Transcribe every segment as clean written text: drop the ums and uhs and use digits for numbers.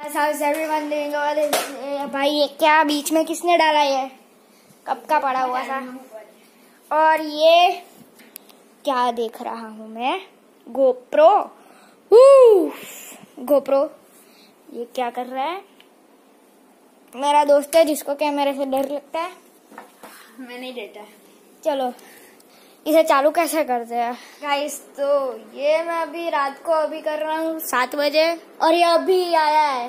guys, how is everyone doing over this? भाई ये क्या बीच में किसने डाला ये? कब का पड़ा हुआ था? और ये क्या देख रहा हूँ मैं? गोप्रो। गोप्रो ये क्या कर रहा है? मेरा दोस्त है जिसको कैमरे से डर लगता है। मैं नहीं डरता। चलो इसे चालू कैसे करते हैं गाइस? तो ये मैं अभी रात को अभी कर रहा हूँ 7 बजे और ये अभी आया है।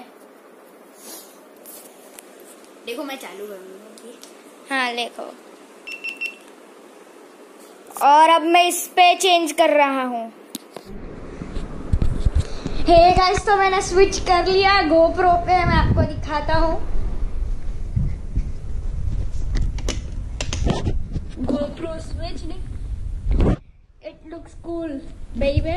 देखो मैं चालू करूँगी। हाँ देखो। और अब मैं इस पे चेंज कर रहा हूँ। हे गाइस, तो मैंने स्विच कर लिया गोप्रो पे। मैं आपको दिखाता हूँ। गोप्रो स्विच नहीं, इट लुक्स कूल बेबी।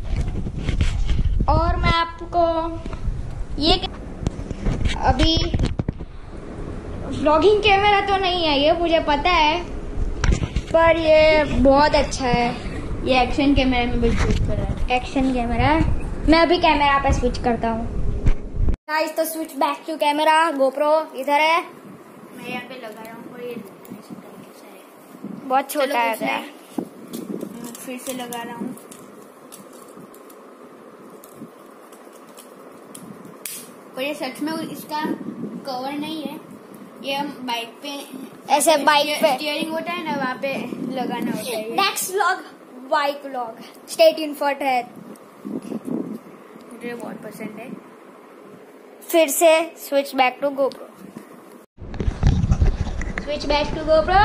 और मैं आपको ये अभी व्लॉगिंग कैमरा तो नहीं है ये, मुझे पता है, पर ये बहुत अच्छा है। ये एक्शन कैमरा में भी शूट कर रहा है। Action camera. मैं अभी कैमरा पे स्विच करता हूँ गाइस। तो switch back to camera. GoPro इधर है, मैं यहाँ पे लगा रहा हूँ और ये बहुत छोटा है। फिर से लगा रहा हूँ। पर ये सच में इसका कवर नहीं है, ये हम बाइक पे ऐसे बाइक पे स्टीयरिंग होता है ना, वहाँ पे लगाना होता है। Next vlog bike vlog, stay tuned for that. मुझे बहुत पसंद है। फिर से switch back to GoPro. Switch back to GoPro.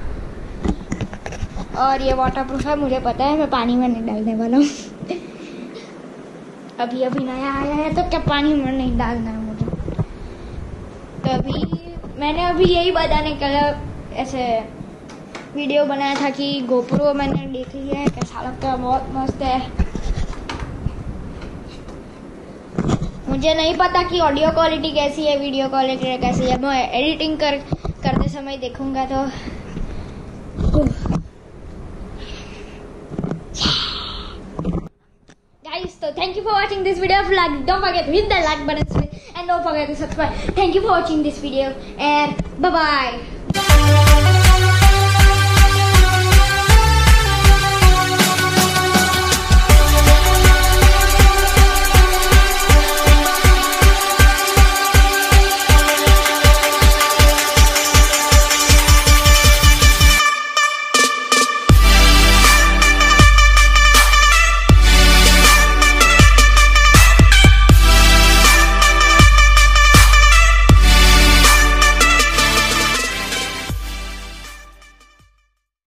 और ये वाटरप्रूफ है, मुझे पता है। मैं पानी में नहीं डालने वाला हूँ। अभी अभी नया आया है तो क्या पानी में नहीं डालना है मुझे। तो अभी मैंने अभी यही बताने का ऐसे वीडियो बनाया था कि गोप्रो मैंने देख लिया है, कैसा लगता है। बहुत मस्त है। मुझे नहीं पता कि ऑडियो क्वालिटी कैसी है, वीडियो क्वालिटी कैसी है। मैं एडिटिंग करते समय देखूंगा तो guys, so thank you for watching this video. If you like, don't forget to hit the like button and don't forget to subscribe. Thank you for watching this video and bye bye.